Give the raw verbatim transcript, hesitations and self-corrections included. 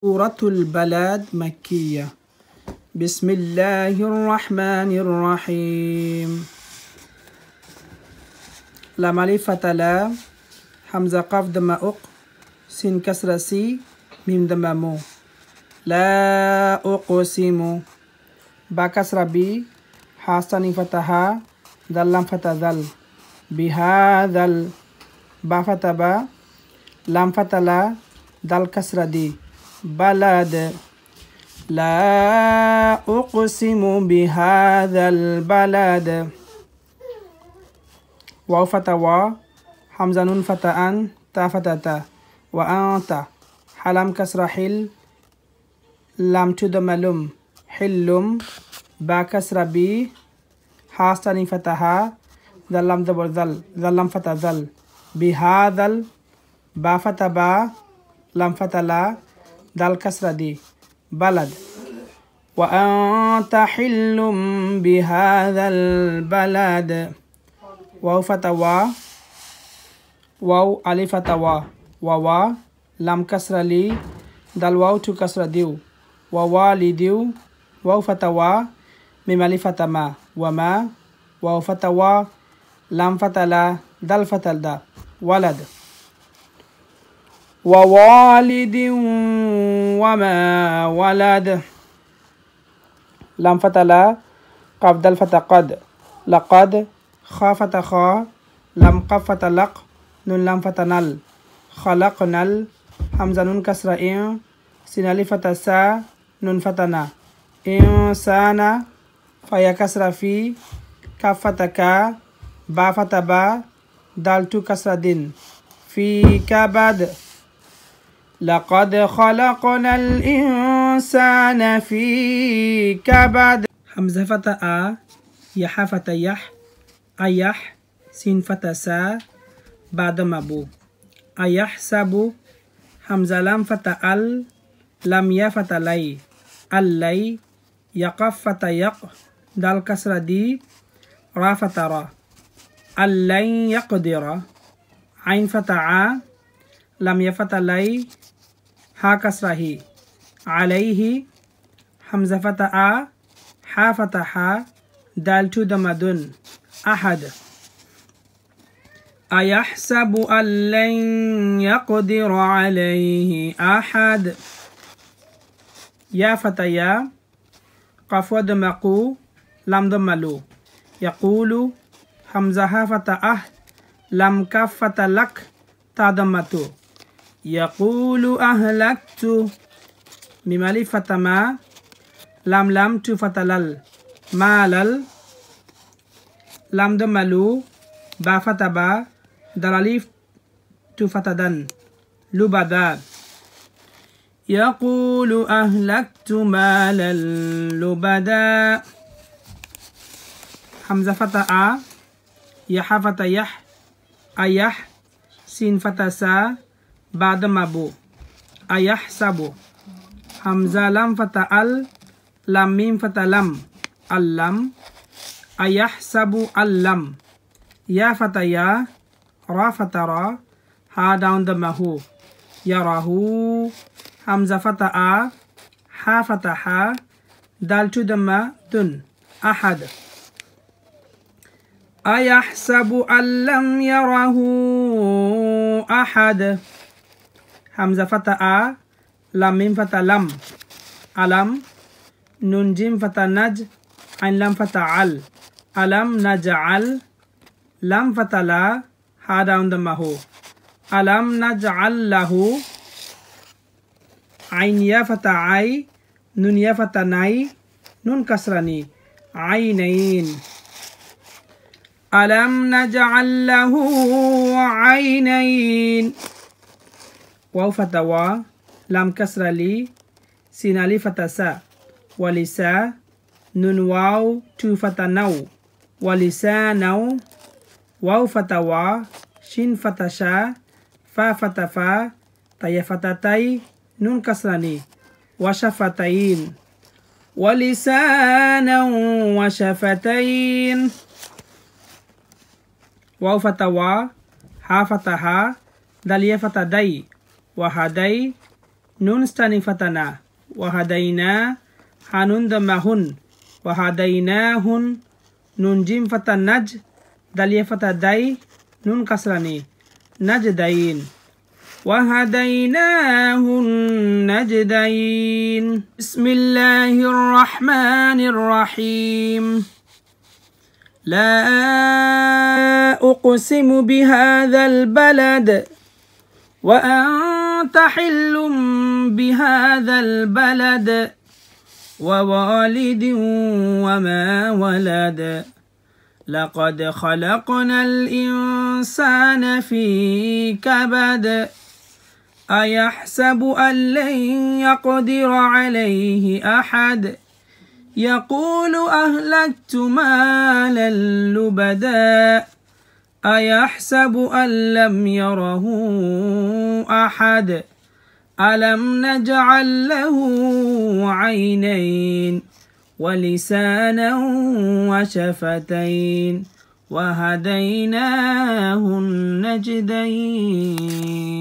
سورة البلد مكية. بسم الله الرحمن الرحيم. لام ألف فتح لا، حمزة قاف دم أق، سين كسر سي، ميم دم مو. لا أقسم. با كسر بي، حاستاني فتحها، دال لام فتح ذل. بهذا ال. با فتح با، لام فتح لا، دال كسر دي. بلد. لا أقسم بهذا البلد. واو فتح وا، حمزة نون فتح أن، تا فتح تا. وأنت. حلم كسر حل، لام تدم لم. حلم. با كسر بي، حاستاني فتحها، ذل لام دبر ذل، ذل لام فتح ذل. بهذا ال. با فتح با، لام فتح لا، دال كسر دي. بلد. وأنت حل بهذا البلد. واو فتح وا، واو ألف فتح وا، ووا لام كسر لي، دال واو تو كسر ديو. ووالديو. واو فتح وا، ميم ألف فتح ما، وما. واو فتح وا، لام فتح لا، دال فتح دا. ولد. ووالد وما ولد. لام فتح لا، قاف دال فتح قد. لقد. خا فتح خا، لام قاف فتح لق، نون لام فتح نل. خلقنا ال. حمزة نون كسر إن، سين ألف فتح سا، نون فتح نا. إنسان. فيا كسر في، كاف فتح كا، با فتح با، دال تو كسر دين. في كبد. لقد خلقنا الإنسان في كبد. حمزة فتح آ، يح فتح يح، أيح، سين فتح سا، بعد مبو. أيحسب. حمزة لام فتح ال، لام يا فتح لي، اللي. يقف فتح يق، دال كسر دي، را فتح را. اللن يقدر. عين فتح ع، لام يفتح لي، ها كسر هي. عليه. حمزة فتح آ، حا فتح ها، دال تو دمدن. أحد. أيحسب أن لن يقدر عليه أحد. يا فتح يا، قاف ودمقو، لام دملو. يقول. حمزة ها فتح أه، لام كاف فتح لك، تا دمتو. يقول أهلكت. ميم ألف فتح ما، لام لام تو فتح لل. مالل. لام دملو، با فتح با، دال ألف تو فتح دن. لبدا. يقول أهلكت مالا لبدا. حمزة فتح آ، يح فتح يح، أيح، سين فتح سا، بعد مبو. أيحسب. حمزة لام فتح ال، لام ميم فتح لم، اللم. أيحسب اللم. يا فتح يا، را فتح را، ها داون دمه. يراه. حمزة فتح آ، ها فتح ها، دال تو دم دن. أحد. أيحسب أن لم يره أحد. حمزة فتح آ، لام ميم فتح لم، ألم. نون جيم فتح نج، عين لام فتح عل، ألم نجعل. لام فتح لا، ها داون دمه. ألم نجعل له. عين يا فتح عي، نون يا فتح ناي، نون كسرني. عينين. ألم نجعل له عينين. واو فتح وا، لام كسر لي، سين ألف فتح سا، ولسا. نون واو تو فتح نو، ولسانو. واو فتح وا، شين فتح شا، فا فتح فا، تاي فتح تاي، نون كسرني. وشفتين. ولسانا وشفتين. واو فتح وا، ها فتح ها، دال يا فتح داي، وهدي. Nun standing fatana. Wahadaina hanun damahun. Wahadainahun nun jim fatanaj. Dalia fatadai nun kasrani. Najdain. وهديناه النجدين بسم الله الرحمن الرحيم لا أقسم بهذا البلد وأنت حل بهذا البلد ووالد وما ولد لقد خلقنا الإنسان في كبد أيحسب أن لن يقدر عليه أحد يقول أهلكت مالا لبدا أيحسب أن لم يره أحد ألم نجعل له عينين ولسانا وشفتين وهديناه النجدين